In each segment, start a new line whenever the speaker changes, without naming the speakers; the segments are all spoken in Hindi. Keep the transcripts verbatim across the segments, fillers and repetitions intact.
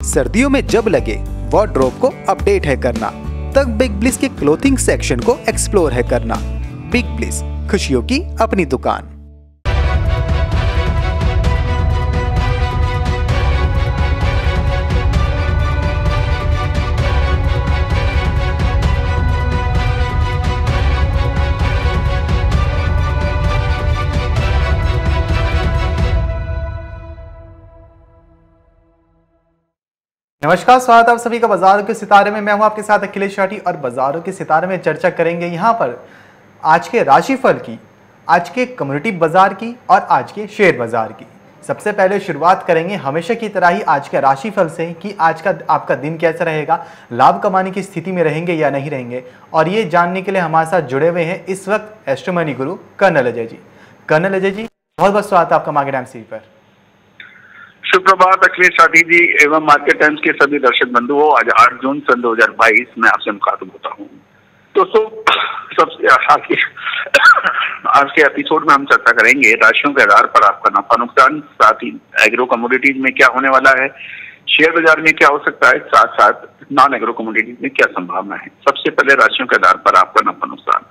सर्दियों में जब लगे वार्डरोब को अपडेट है करना, तब बिग ब्लिस के क्लोथिंग सेक्शन को एक्सप्लोर है करना। बिग ब्लिस, खुशियों की अपनी दुकान।
नमस्कार, स्वागत है आप सभी का बाजारों के सितारे में। मैं हूं आपके साथ अखिलेश शाटी और बाजारों के सितारे में चर्चा करेंगे यहां पर आज के राशिफल की, आज के कम्युनिटी बाजार की और आज के शेयर बाजार की। सबसे पहले शुरुआत करेंगे हमेशा की तरह ही आज के राशिफल से कि आज का आपका दिन कैसा रहेगा, लाभ कमाने की स्थिति में रहेंगे या नहीं रहेंगे। और ये जानने के लिए हमारे साथ जुड़े हुए हैं इस वक्त astro money guru colonel Ajay ji. Colonel Ajay ji, बहुत बहुत स्वागत है आपका मार्केट टाइम्स टीवी पर।
सुप्रभात अखिलेश साथी जी एवं मार्केट टाइम्स के सभी दर्शक बंधुओं। आज आठ जून सन दो हजार बाईस में आपसे मुखातिब होता हूँ। दोस्तों, सबसे आज के आज के एपिसोड में हम चर्चा करेंगे राशियों के आधार पर आपका नफा नुकसान, साथ ही एग्रो कमोडिटीज में क्या होने वाला है, शेयर बाजार में क्या हो सकता है, साथ साथ नॉन एग्रो कमोडिटीज में क्या संभावना है। सबसे पहले राशियों के आधार पर आपका नफा नुकसान।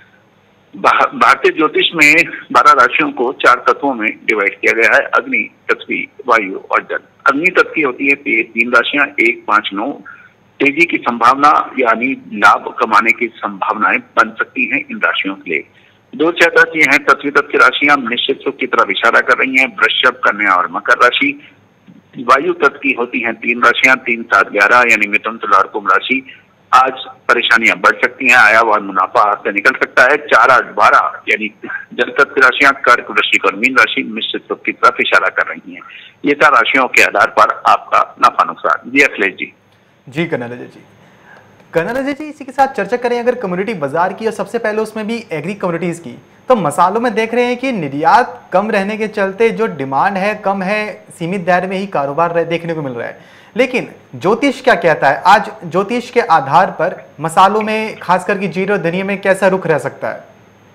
भारतीय ज्योतिष में बारह राशियों को चार तत्वों में डिवाइड किया गया है: अग्नि, पृथ्वी, वायु और जल। अग्नि तत्व की होती है तीन राशियां, एक, पांच, नौ। तेजी की संभावना यानी लाभ कमाने की संभावनाएं बन सकती हैं इन राशियों के लिए। दो छह राशि हैं पृथ्वी तत्व की राशियां निश्चित सुख की तरफ इशारा कर रही हैं: वृषभ, कन्या और मकर राशि। वायु तत्व की होती हैं तीन राशियां, तीन, सात, ग्यारह यानी मिथुन, तुला और कुंभ राशि। आज परेशानियां बढ़ सकती हैं, आया हुआ मुनाफा हाथ से निकल सकता है। चार, आठ, बारह यानी जल तत्व की राशियां कर्क, वृश्चिक और मीन राशि निश्चित सुख की तरफ इशारा कर रही हैं। ये चार राशियों के आधार पर आपका नफा नुकसान। जी अखिलेश जी।
जी कर्नल अजय जी। कर्नल अजय जी, इसी के साथ चर्चा करें अगर कम्युनिटी बाजार की और सबसे पहले उसमें भी एग्री कम्युनिटीज की, तो मसालों में देख रहे हैं कि निर्यात कम रहने के चलते जो डिमांड है कम है, सीमित दायरे में ही कारोबार देखने को मिल रहा है। लेकिन ज्योतिष क्या कहता है, आज ज्योतिष के आधार पर मसालों में खासकर की जीरो धनिया में कैसा रुख रह सकता है?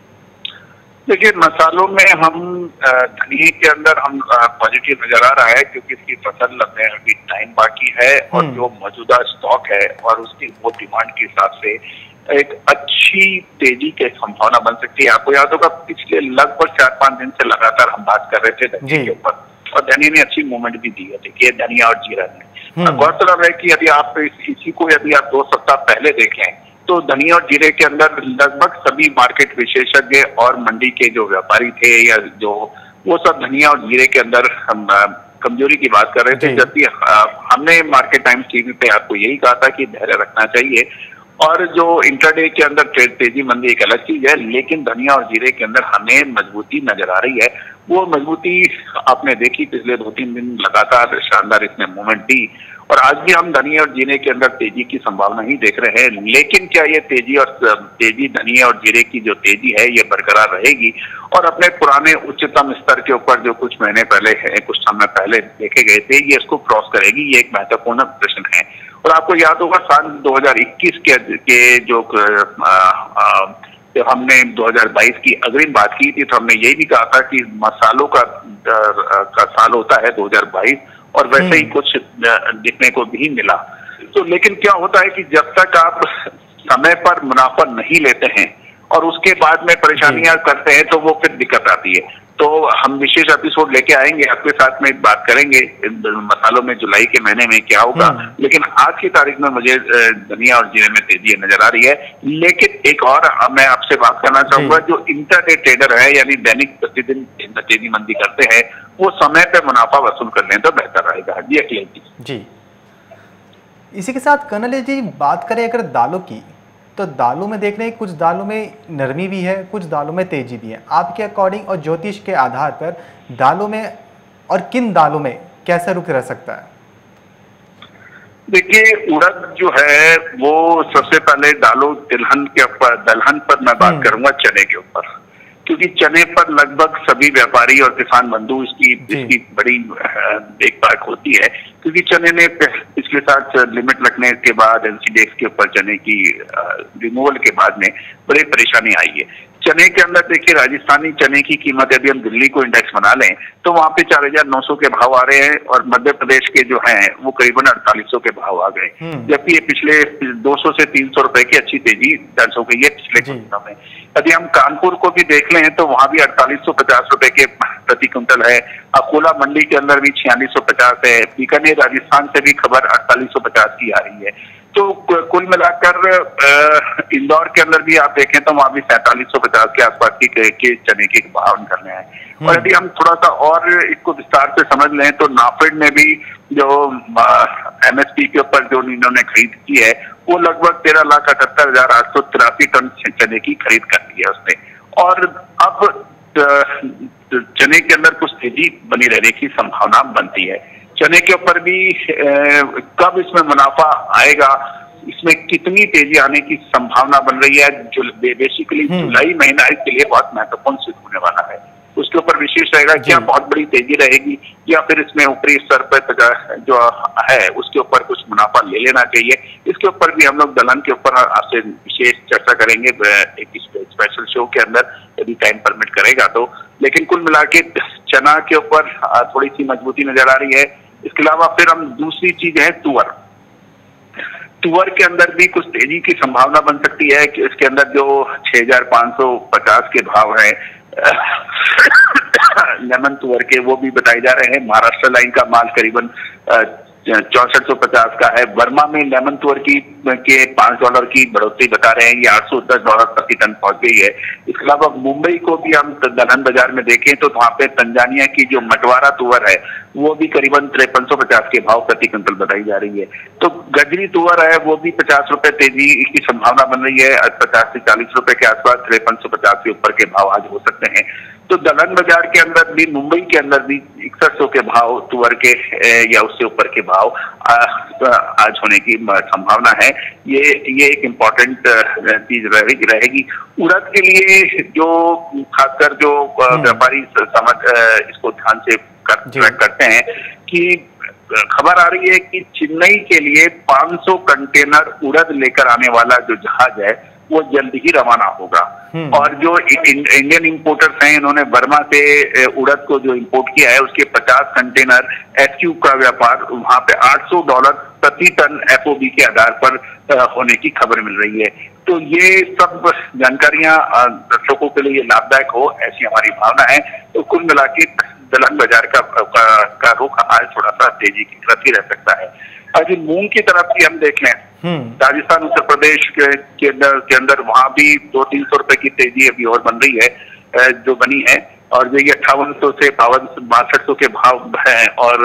देखिए, मसालों में हम धनिये के अंदर हम पॉजिटिव नजर आ रहा है क्योंकि इसकी फसल लगने में अभी टाइम बाकी है और जो मौजूदा स्टॉक है और उसकी वो डिमांड के हिसाब से एक अच्छी तेजी की संभावना बन सकती है। आपको याद होगा पिछले लगभग चार पांच दिन से लगातार हम बात कर रहे थे धनिये के ऊपर और धनिये ने अच्छी मूवमेंट भी दी है। देखिए, धनिया और जीरा ने गौरतलब है कि यदि आप इसी को यदि आप दो सप्ताह पहले देखें तो धनिया और जीरे के अंदर लगभग सभी मार्केट विशेषज्ञ और मंडी के जो व्यापारी थे या जो वो सब धनिया और जीरे के अंदर हम कमजोरी की बात कर रहे थे, जबकि हमने मार्केट टाइम्स टीवी पे आपको यही कहा था कि धैर्य रखना चाहिए। और जो इंट्राडे के अंदर तेजी मंदी एक अलग चीज है, लेकिन धनिया और जीरे के अंदर हमें मजबूती नजर आ रही है। वो मजबूती आपने देखी पिछले दो तीन दिन लगातार शानदार इसने मूवमेंट दी और आज भी हम धनिया और जीरे के अंदर तेजी की संभावना ही देख रहे हैं। लेकिन क्या ये तेजी और तेजी धनिया और जीरे की जो तेजी है ये बरकरार रहेगी और अपने पुराने उच्चतम स्तर के ऊपर जो कुछ महीने पहले है कुछ समय पहले देखे गए थे ये इसको क्रॉस करेगी? ये एक महत्वपूर्ण प्रश्न है। और आपको याद होगा साल दो हजार इक्कीस के, के जो आ, आ, जब हमने दो हजार बाईस की अग्रिम बात की थी तो हमने यही भी कहा था कि मसालों का, का साल होता है दो हजार बाईस और वैसे ही कुछ दिखने को भी मिला। तो लेकिन क्या होता है कि जब तक आप समय पर मुनाफा नहीं लेते हैं और उसके बाद में परेशानियां करते हैं तो वो फिर दिक्कत आती है। तो हम विशेष एपिसोड लेके आएंगे, आपके साथ में बात करेंगे मसालों में जुलाई के महीने में क्या होगा। लेकिन आज की तारीख में मुझे धनिया और जीरे में तेजी नजर आ रही है। लेकिन एक और मैं आपसे बात करना चाहूंगा, जो इंटरडे ट्रेडर है यानी दैनिक प्रतिदिन तेजी मंदी करते हैं वो समय पे मुनाफा वसूल कर लें तो बेहतर रहेगा। जी अखिलेश जी।
जी, इसी के साथ कर्नल जी बात करें अगर दालों की, तो दालों में देख रहे हैं कुछ दालों में नरमी भी है, कुछ दालों में तेजी भी है। आपके अकॉर्डिंग और ज्योतिष के आधार पर दालों में और किन दालों में कैसा रुख रह सकता है?
देखिए, उड़द जो है वो सबसे पहले दालों तिलहन के ऊपर दलहन पर मैं बात करूंगा चने के ऊपर, क्योंकि चने पर लगभग सभी व्यापारी और किसान बंधु इसकी इसकी बड़ी देखभाल होती है, क्योंकि चने ने पिछले साल लिमिट लगने के बाद एनसीडीएक्स के ऊपर चने की रिमूवल के बाद में बड़ी परेशानी आई है। चने के अंदर देखिए राजस्थानी चने की कीमत यदि हम दिल्ली को इंडेक्स बना लें तो वहां पे चार हजार नौ सौ के भाव आ रहे हैं और मध्य प्रदेश के जो हैं वो करीबन अड़तालीस सौ के भाव आ गए, जबकि ये पिछले दो सौ से तीन सौ रुपए की अच्छी तेजी दर्ज हो गई है पिछले कुछ दिनों में। यदि हम कानपुर को भी देख लें तो वहां भी अड़तालीस सौ पचास रुपए के प्रति क्विंटल है। अकोला मंडी के अंदर भी छियालीस सौ पचास है। बीकानेर राजस्थान से भी खबर अड़तालीस सौ पचास की आ रही है। तो कुल मिलाकर इंदौर के अंदर भी आप देखें तो वहां भी सैंतालीस सौ पचास के आसपास की के, के चने के भाव निकल रहे हैं। और यदि हम थोड़ा सा और इसको विस्तार से समझ लें तो नाफेड ने भी जो एमएसपी के ऊपर जो इन्होंने खरीद की है वो लगभग तेरह लाख अठहत्तर हजार आठ सौ तिरासी टन चने की खरीद कर ली है उसने। और अब चने के अंदर कुछ तेजी बनी रहने की संभावना बनती है। चने के ऊपर भी कब इसमें मुनाफा आएगा, इसमें कितनी तेजी आने की संभावना बन रही है, जो बेसिकली जुलाई महीना इसके लिए बहुत महत्वपूर्ण सिद्ध होने वाला है। उसके ऊपर विशेष रहेगा क्या बहुत बड़ी तेजी रहेगी या फिर इसमें ऊपरी स्तर पर जो है उसके ऊपर कुछ मुनाफा ले लेना चाहिए। इसके ऊपर भी हम लोग दलहन के ऊपर आपसे विशेष चर्चा करेंगे एक स्पेशल शो के अंदर, यदि टाइम परमिट करेगा तो। लेकिन कुल मिला के चना के ऊपर थोड़ी सी मजबूती नजर आ रही है। इसके अलावा फिर हम दूसरी चीज है तुअर। तुअर के अंदर भी कुछ तेजी की संभावना बन सकती है कि इसके अंदर जो छह हजार पांच सौ पचास के भाव है लेमन तुअर के वो भी बताए जा रहे हैं। महाराष्ट्र लाइन का माल करीबन चौसठ सौ पचास का है। वर्मा में लेमन तुअर की के पांच डॉलर की बढ़ोतरी बता रहे हैं, ये आठ सौ दस डॉलर प्रति टन पहुंच गई है। इसके अलावा मुंबई को भी हम दलहन बाजार में देखें तो वहां पे तंजानिया की जो मटवारा तुअर है वो भी करीबन तिरपन सौ पचास के भाव प्रति क्विंटल बताई जा रही है। तो गजरी तुअर है वो भी पचास रुपए तेजी की संभावना बन रही है, पचास से चालीस रुपए के आसपास तिरपन सौ पचास के ऊपर के भाव आज हो सकते हैं। तो दलहन बाजार के अंदर भी मुंबई के अंदर भी इकसठ सौ के भाव तुअर के या उससे ऊपर के भाव आज होने की संभावना है। ये ये एक इम्पोर्टेंट चीज रहेगी रहेगी उड़द के लिए, जो खासकर जो व्यापारी समझ इसको ध्यान से कर, करते हैं कि खबर आ रही है कि चेन्नई के लिए पाँच सौ कंटेनर उड़द लेकर आने वाला जो जहाज है वो जल्द ही रवाना होगा। और जो इंडियन इंपोर्टर्स हैं इन्होंने बर्मा से उड़द को जो इंपोर्ट किया है उसके पचास कंटेनर एसक्यू का व्यापार वहां पे आठ सौ डॉलर प्रति टन एफओबी के आधार पर होने की खबर मिल रही है। तो ये सब जानकारियां दर्शकों के लिए लाभदायक हो ऐसी हमारी भावना है। तो कुल मिला के दलहन बाजार का, का, का रुख आज थोड़ा सा तेजी की तरफ ही रह सकता है। अभी मूंग की तरफ भी हम देख लें, राजस्थान उत्तर प्रदेश के, के अंदर के अंदर वहां भी दो तीन सौ रुपए की तेजी अभी और बन रही है जो बनी है। और जो ये अट्ठावन सौ से बावन बासठ सौ के भाव है और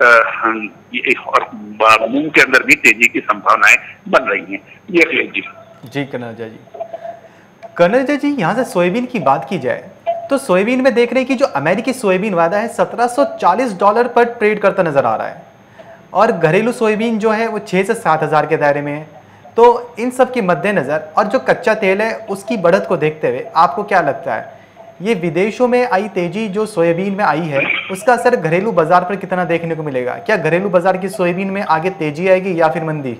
और मूंग के अंदर भी तेजी की संभावनाएं बन रही हैं। ये जी
जी कन्हैया जी कन्हैया जी यहाँ से सोयाबीन की बात की जाए तो सोयाबीन में देख रहे हैं कि जो अमेरिकी सोयाबीन वादा है सत्रह सौ चालीस डॉलर पर ट्रेड करता नजर आ रहा है और घरेलू सोयाबीन जो है वो छः से सात हज़ार के दायरे में है। तो इन सब के मद्देनज़र और जो कच्चा तेल है उसकी बढ़त को देखते हुए आपको क्या लगता है ये विदेशों में आई तेजी जो सोयाबीन में आई है उसका असर घरेलू बाजार पर कितना देखने को मिलेगा? क्या घरेलू बाजार की सोयाबीन में आगे तेजी आएगी या फिर मंदी?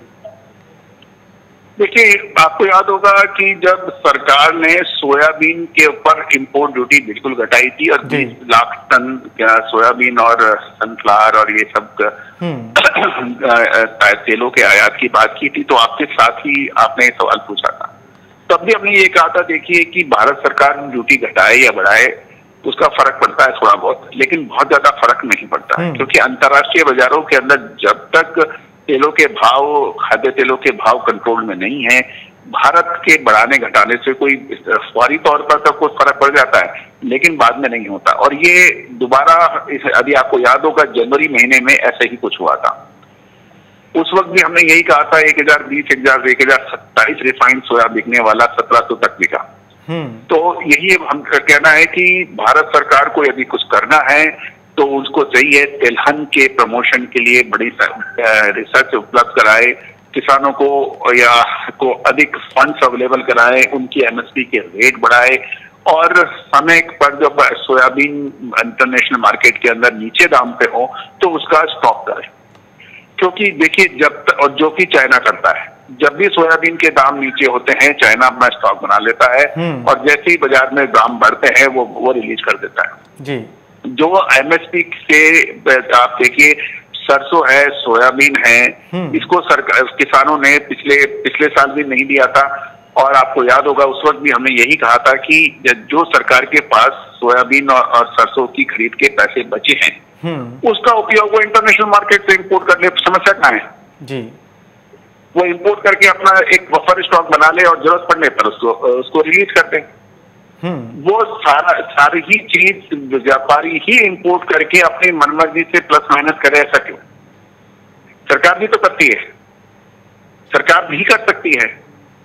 देखिए, आपको याद होगा कि जब सरकार ने सोयाबीन के ऊपर इंपोर्ट ड्यूटी बिल्कुल घटाई थी और बीस लाख टन सोयाबीन और सनफ्लावर और ये सब तेलों के आयात की बात की थी, तो आपके साथ ही आपने सवाल पूछा था। तब भी हमने ये कहा था देखिए कि भारत सरकार ड्यूटी घटाए या बढ़ाए उसका फर्क पड़ता है थोड़ा बहुत, लेकिन बहुत ज्यादा फर्क नहीं पड़ता है, क्योंकि अंतर्राष्ट्रीय बाजारों के अंदर जब तक तेलों के भाव खाद्य तेलों के भाव कंट्रोल में नहीं है, भारत के बढ़ाने घटाने से कोई फौरी तौर पर तो कुछ फर्क पड़ जाता है लेकिन बाद में नहीं होता। और ये दोबारा अभी आपको याद होगा जनवरी महीने में ऐसे ही कुछ हुआ था। उस वक्त भी हमने यही कहा था एक हजार बीस एक हजार एक हजार सत्ताईस रिफाइंड सोया बिकने वाला सत्रह सौ तक बिका। तो यही हम कहना है कि भारत सरकार को यदि कुछ करना है तो उसको चाहिए तिलहन के प्रमोशन के लिए बड़ी रिसर्च उपलब्ध कराए, किसानों को या को अधिक फंड्स अवेलेबल कराए, उनकी एमएसपी के रेट बढ़ाए और समय पर जब सोयाबीन इंटरनेशनल मार्केट के अंदर नीचे दाम पे हो तो उसका स्टॉक करे। क्योंकि देखिए जब और जो कि चाइना करता है, जब भी सोयाबीन के दाम नीचे होते हैं चाइना अपना स्टॉक बना लेता है और जैसे ही बाजार में दाम बढ़ते हैं वो वो रिलीज कर देता है जी। जो एमएसपी से आप देखिए सरसों है, सोयाबीन है, इसको सरकार किसानों ने पिछले पिछले साल भी नहीं दिया था और आपको याद होगा उस वक्त भी हमने यही कहा था कि जो सरकार के पास सोयाबीन और, और सरसों की खरीद के पैसे बचे हैं उसका उपयोग वो इंटरनेशनल मार्केट से इंपोर्ट कर ले। समस्या कहाँ है जी? वो इंपोर्ट करके अपना एक बफर स्टॉक बना ले और जरूरत पड़ने पर उसको उसको रिलीज कर दे। वो सारा सारी ही चीज व्यापारी ही इंपोर्ट करके अपनी मनमर्जी से प्लस माइनस करे, ऐसा क्यों? सरकार भी तो करती है, सरकार भी कर सकती है।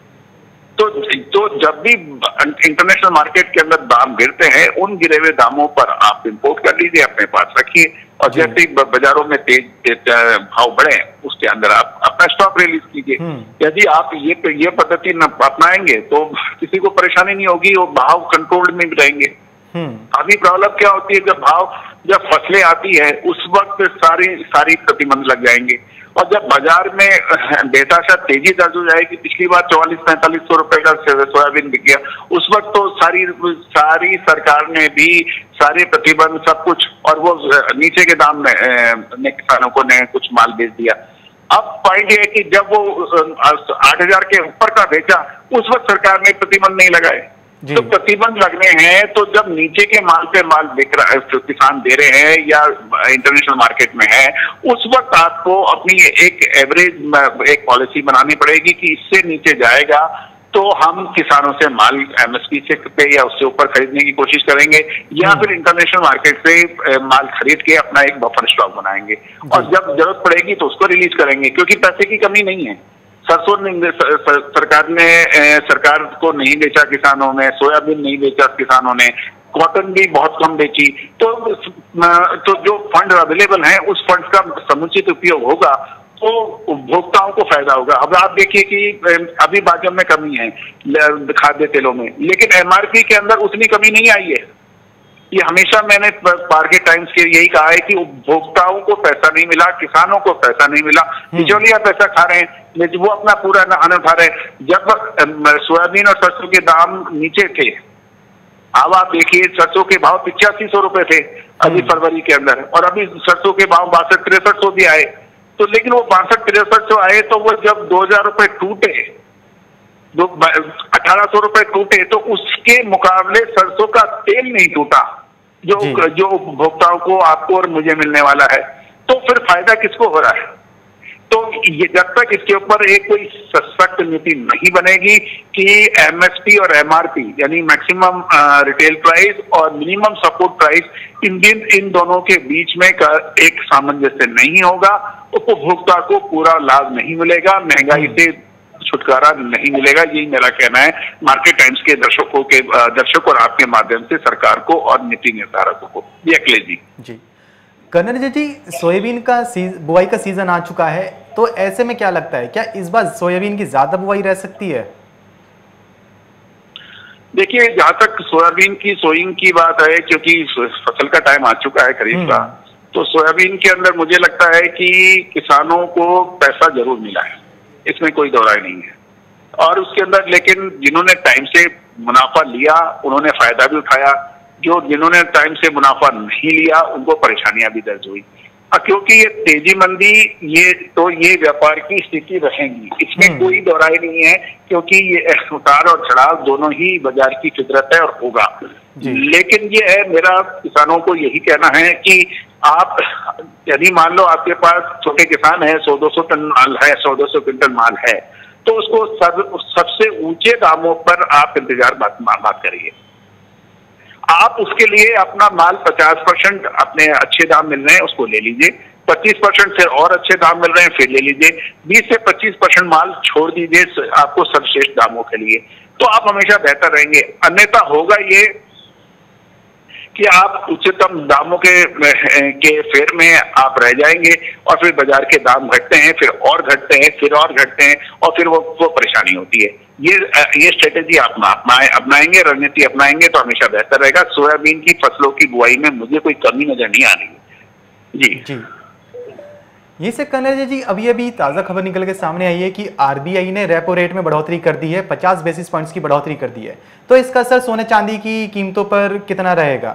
तो तो जब भी इंटरनेशनल मार्केट के अंदर दाम गिरते हैं उन गिरे हुए दामों पर आप इंपोर्ट कर लीजिए, अपने पास रखिए और जैसे ही बाजारों में तेज, तेज भाव बढ़े उसके अंदर आप अपना स्टॉक रिलीज कीजिए। यदि आप ये ये पद्धति न अपनाएंगे तो किसी को परेशानी नहीं होगी और भाव कंट्रोल में भी रहेंगे। अभी प्रॉब्लम क्या होती है, जब भाव जब फसलें आती है उस वक्त सारी सारी प्रतिबंध लग जाएंगे और जब बाजार में बेताशा तेजी दर्ज हो जाएगी, पिछली बार चौवालीस पैंतालीस सौ रुपए का सोयाबीन बिक गया, उस वक्त तो सारी सारी सरकार ने भी सारे प्रतिबंध सब कुछ और वो नीचे के दाम में ने किसानों को ने कुछ माल बेच दिया। अब पॉइंट ये है कि जब वो आठ हजार के ऊपर का बेचा उस वक्त सरकार ने प्रतिबंध नहीं लगाए। तो प्रतिबंध लगने हैं तो जब नीचे के माल पे माल बिक रहा है, किसान दे रहे हैं या इंटरनेशनल मार्केट में है, उस वक्त आपको अपनी एक एवरेज एक पॉलिसी बनानी पड़ेगी कि इससे नीचे जाएगा तो हम किसानों से माल एमएसपी से पे या उससे ऊपर खरीदने की कोशिश करेंगे या फिर इंटरनेशनल मार्केट से माल खरीद के अपना एक बफर स्टॉक बनाएंगे और जब जरूरत पड़ेगी तो उसको रिलीज करेंगे, क्योंकि पैसे की कमी नहीं है। सरसों ने सरकार ने सरकार को नहीं बेचा किसानों ने, सोयाबीन नहीं बेचा किसानों ने, कॉटन भी बहुत कम बेची। तो तो जो फंड अवेलेबल हैं उस फंड का समुचित उपयोग होगा तो उपभोक्ताओं को फायदा होगा। अब आप देखिए कि अभी बाजार में कमी है खाद्य तेलों में, लेकिन एमआरपी के अंदर उतनी कमी नहीं आई है। ये हमेशा मैंने मार्केट टाइम्स के यही कहा है कि उपभोक्ताओं को पैसा नहीं मिला, किसानों को पैसा नहीं मिला, बिचौलिया पैसा खा रहे हैं, लेकिन वो अपना पूरा आनंद उठा रहे हैं। जब सोयाबीन और सरसों के दाम नीचे थे, अब आप देखिए सरसों के भाव पिचासी सौ रुपए थे अभी फरवरी के अंदर और अभी सरसों के भाव बासठ तिरसठ सौ भी आए। तो लेकिन वो बासठ तिरसठ सौ आए तो वो जब दो हजार रुपए टूटे, दो अठारह सौ रुपए टूटे तो उसके मुकाबले सरसों का तेल नहीं टूटा जो जो उपभोक्ताओं को, आपको और मुझे मिलने वाला है। तो फिर फायदा किसको हो रहा है? तो ये जब तक इसके ऊपर एक कोई सशक्त नीति नहीं बनेगी कि एमएसपी और एमआरपी यानी मैक्सिमम रिटेल प्राइस और मिनिमम सपोर्ट प्राइस इन दिन इन दोनों के बीच में का एक सामंजस्य नहीं होगा, उपभोक्ता को पूरा लाभ नहीं मिलेगा, महंगाई से छुटकारा नहीं मिलेगा। यही मेरा कहना है मार्केट टाइम्स के दर्शकों के दर्शक और आपके माध्यम से सरकार को और नीति निर्धारकों को। ये अखिलेश जी
जी कन्नड़ जी, सोयाबीन का बुआई का सीजन आ चुका है, तो ऐसे में क्या लगता है क्या इस बार सोयाबीन की ज्यादा बुआई रह सकती है?
देखिए, जहां तक सोयाबीन की सोइंग की बात है, क्योंकि फसल का टाइम आ चुका है खरीफ का, तो सोयाबीन के अंदर मुझे लगता है कि किसानों को पैसा जरूर मिला है, इसमें कोई दो राय नहीं है। और उसके अंदर लेकिन जिन्होंने टाइम से मुनाफा लिया उन्होंने फायदा भी उठाया, जो जिन्होंने टाइम से मुनाफा नहीं लिया उनको परेशानियां भी दर्ज हुई। क्योंकि ये तेजी मंदी ये तो ये व्यापार की स्थिति रहेगी, इसमें कोई दो राय नहीं है, क्योंकि ये उतार और चढ़ाव दोनों ही बाजार की फितरत है और होगा। लेकिन ये है, मेरा किसानों को यही कहना है कि आप यदि मान लो आपके पास छोटे किसान है, सौ दो सौ टन माल है, सौ दो सौ क्विंटल माल है, तो उसको सब सबसे ऊंचे दामों पर आप इंतजार बात बात करिए। आप उसके लिए अपना माल पचास परसेंट अपने अच्छे दाम मिल रहे हैं उसको ले लीजिए, पच्चीस परसेंट से और अच्छे दाम मिल रहे हैं फिर ले लीजिए, बीस से पच्चीस परसेंट माल छोड़ दीजिए आपको सर्वश्रेष्ठ दामों के लिए, तो आप हमेशा बेहतर रहेंगे। अन्यथा होगा ये कि आप उच्चतम दामों के के फेर में आप रह जाएंगे और फिर बाजार के दाम घटते हैं, फिर और घटते हैं, फिर और घटते हैं और फिर वो वो परेशानी होती है। ये ये स्ट्रेटेजी आप अपनाए अपनाएंगे, रणनीति अपनाएंगे तो हमेशा बेहतर रहेगा। सोयाबीन की फसलों की बुआई में मुझे कोई कमी नजर नहीं आ रही है। जी
जी ये से कन्नड़ जी, अभी अभी ताज़ा खबर निकल के सामने आई है कि आरबीआई ने रेपो रेट में बढ़ोतरी कर दी है, पचास बेसिस पॉइंट्स की बढ़ोतरी कर दी है। तो इसका असर सोने चांदी की कीमतों पर कितना रहेगा?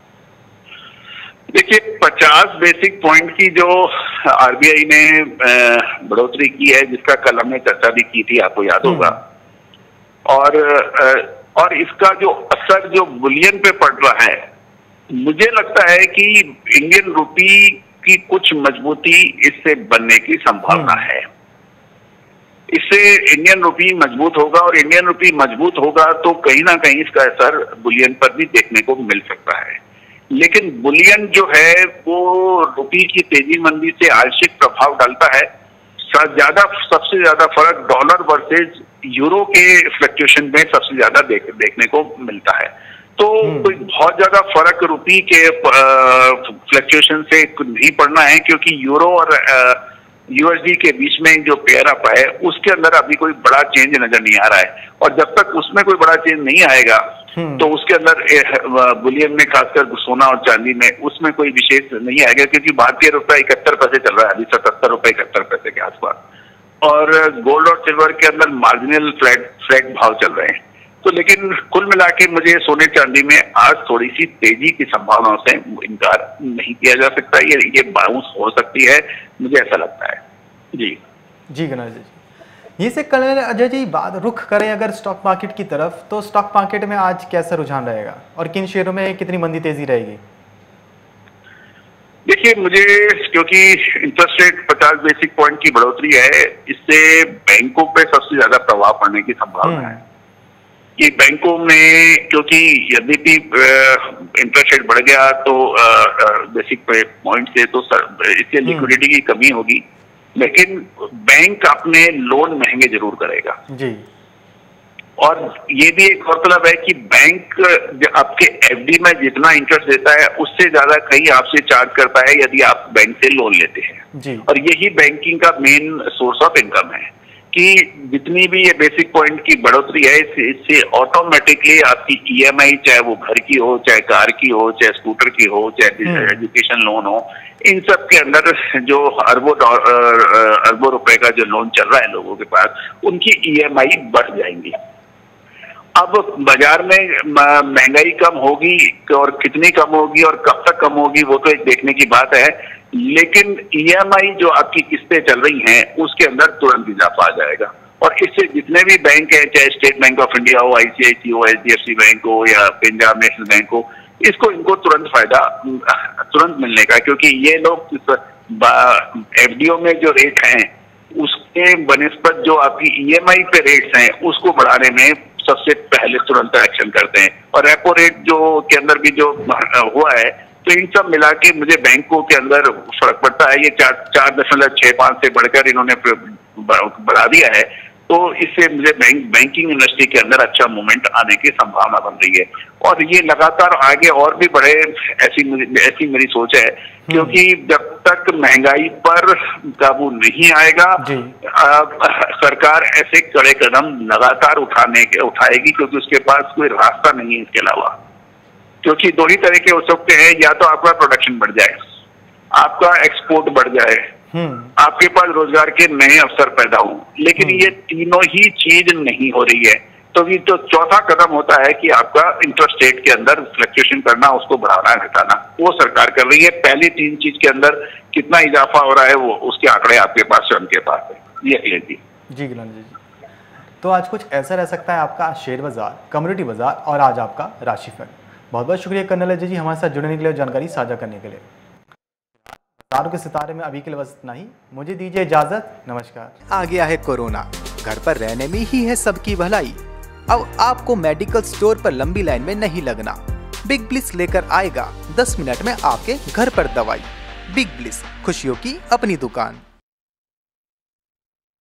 देखिए, पचास बेसिक पॉइंट की जो आरबीआई ने बढ़ोतरी की है, जिसका कल हमने चर्चा भी की थी, आपको याद होगा, और और इसका जो असर जो बुलियन पे पड़ रहा है, मुझे लगता है कि इंडियन रुपी की कुछ मजबूती इससे बनने की संभावना है। इससे इंडियन रुपी मजबूत होगा, और इंडियन रुपी मजबूत होगा तो कहीं ना कहीं इसका असर बुलियन पर भी देखने को मिल सकता है। लेकिन बुलियन जो है वो रुपी की तेजी मंदी से आंशिक प्रभाव डालता है। ज्यादा सबसे ज्यादा फर्क डॉलर वर्सेज यूरो के फ्लक्चुएशन में सबसे ज्यादा देख, देखने को मिलता है। तो कोई बहुत ज्यादा फर्क रुपी के फ्लक्चुएशन से नहीं पड़ना है, क्योंकि यूरो और यूएसडी के बीच में जो पेयर अप है उसके अंदर अभी कोई बड़ा चेंज नजर नहीं आ रहा है। और जब तक उसमें कोई बड़ा चेंज नहीं आएगा तो उसके अंदर बुलियन में, खासकर सोना और चांदी में, उसमें कोई विशेष नहीं आएगा, क्योंकि भारतीय रुपया इकहत्तर पैसे चल रहा है अभी, सतहत्तर रुपए इकहत्तर पैसे के आसपास, और गोल्ड और सिल्वर के अंदर मार्जिनल फ्लैट फ्लैट भाव चल रहे हैं। तो लेकिन कुल मिला के मुझे सोने चांदी में आज थोड़ी सी तेजी की संभावनाओं से इनकार नहीं किया जा सकता। ये ये बाउंस हो सकती है, मुझे ऐसा लगता है। जी
जी गणेश जी, ये से कल अजय जी बात रुख करें अगर स्टॉक मार्केट की तरफ, तो स्टॉक मार्केट में आज कैसा रुझान रहेगा और किन शेयरों में कितनी मंदी तेजी रहेगी?
देखिए, मुझे क्योंकि इंटरेस्ट रेट पचास बेसिक पॉइंट की बढ़ोतरी है, इससे बैंकों पे सबसे ज्यादा प्रभाव पड़ने की संभावना है। ये बैंकों में, क्योंकि यद्यपि इंटरेस्ट रेट बढ़ गया तो बेसिक पॉइंट से, तो इससे लिक्विडिटी की कमी होगी, लेकिन बैंक अपने लोन महंगे जरूर करेगा
जी।
और ये भी एक मतलब है कि बैंक आपके एफडी में जितना इंटरेस्ट देता है उससे ज्यादा कहीं आपसे चार्ज करता है यदि आप बैंक से लोन लेते हैं
जी।
और यही बैंकिंग का मेन सोर्स ऑफ इनकम है कि जितनी भी ये बेसिक पॉइंट की बढ़ोतरी है, इससे इससे ऑटोमेटिकली आपकी ईएमआई, चाहे वो घर की हो, चाहे कार की हो, चाहे स्कूटर की हो, चाहे एजुकेशन लोन हो, इन सब के अंदर जो अरबों अरबों रुपए का जो लोन चल रहा है लोगों के पास, उनकी ईएमआई बढ़ जाएंगी। अब बाजार में महंगाई कम होगी और कितनी कम होगी और कब तक कम होगी वो तो एक देखने की बात है, लेकिन ईएमआई जो आपकी किस्तें चल रही हैं उसके अंदर तुरंत इजाफा आ जाएगा। और इससे जितने भी बैंक है, चाहे स्टेट बैंक ऑफ इंडिया हो, आईसीआईसी हो, एचडीएफसी बैंक हो या पंजाब नेशनल बैंक हो, इसको इनको तुरंत फायदा तुरंत मिलने का, क्योंकि ये लोग एफडीओ में जो रेट हैं उसके बनिस्बत जो आपकी ईएमआई पे रेट्स हैं उसको बढ़ाने में सबसे पहले तुरंत एक्शन करते हैं। और रेपो रेट जो के अंदर भी जो हुआ है, तो इन सब मिला के मुझे बैंकों के अंदर फर्क पड़ता है। ये चार चार दशमलव छह पांच से बढ़कर इन्होंने बढ़ा दिया है, तो इससे मुझे बैंक बैंकिंग इंडस्ट्री के अंदर अच्छा मूवमेंट आने की संभावना बन रही है। और ये लगातार आगे और भी बढ़े, ऐसी ऐसी मेरी सोच है, क्योंकि जब तक महंगाई पर काबू नहीं आएगा आ, सरकार ऐसे कड़े कदम लगातार उठाने के उठाएगी, क्योंकि उसके पास कोई रास्ता नहीं है इसके अलावा। क्योंकि दो ही तरह के हो सकते हैं, या तो आपका प्रोडक्शन बढ़ जाए, आपका एक्सपोर्ट बढ़ जाए, आपके पास रोजगार के नए अवसर पैदा हो, लेकिन ये तीनों ही चीज नहीं हो रही है। तो ये तो चौथा कदम होता है कि आपका इंटरेस्ट रेट के अंदर फ्लक्चुएशन करना, उसको बढ़ाना घटाना, वो सरकार कर रही है। पहली तीन चीज के अंदर कितना इजाफा हो रहा है वो उसके आंकड़े आपके पास स्वयं के पास है। ये लेती
जी गिलान जी। तो आज कुछ ऐसा रह सकता है आपका शेयर बाजार, कम्युनिटी बाजार और आज आपका राशिफल। बहुत बहुत शुक्रिया कर्नल अजय जी हमारे साथ जुड़ने के लिए और जानकारी साझा करने के लिए। बाजारों के सितारे में अभी के लिए बस इतना ही, मुझे दीजिए इजाजत, नमस्कार।
आ गया है कोरोना, घर पर रहने में ही है सबकी भलाई। अब आपको मेडिकल स्टोर पर लंबी लाइन में नहीं लगना। बिग ब्लिस लेकर आएगा दस मिनट में आपके घर पर दवाई। बिग ब्लिस, खुशियों की अपनी दुकान।